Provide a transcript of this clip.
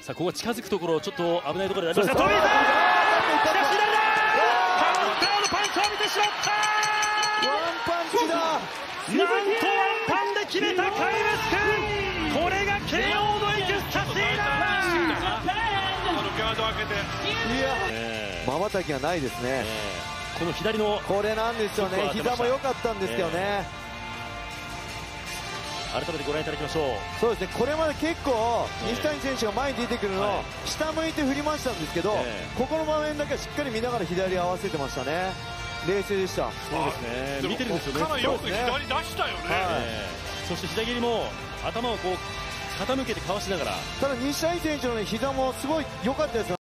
さあここ近づくところちょっと危ないところでありました。飛び出しかし左だ。カウンターのパンチを見てしまった。 ワンパンチだ。 なんとワンパンで決めた怪物君。これが KO のエクスタシーだ。 ガード開けて。いや、瞬きがないですね。 この左のこれなんですよね。膝も良かったんですけどね。 改めてご覧いただきましょう。 そうですね、これまで結構西谷選手が前に出てくるのを下向いて振りましたんですけど、ここの場面だけはしっかり見ながら左合わせてましたね。冷静でした。 そうですね、見てるんですよね。 かなりよく左出したよね。 そして左蹴りも頭をこう傾けてかわしながら、 ただ西谷選手の、ね、膝もすごい良かったですよ。